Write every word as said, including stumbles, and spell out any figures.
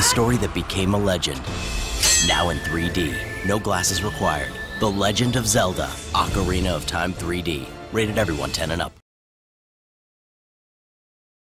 story that became a legend. Now in three D. No glasses required. The Legend of Zelda Ocarina of Time three D. Rated everyone ten and up.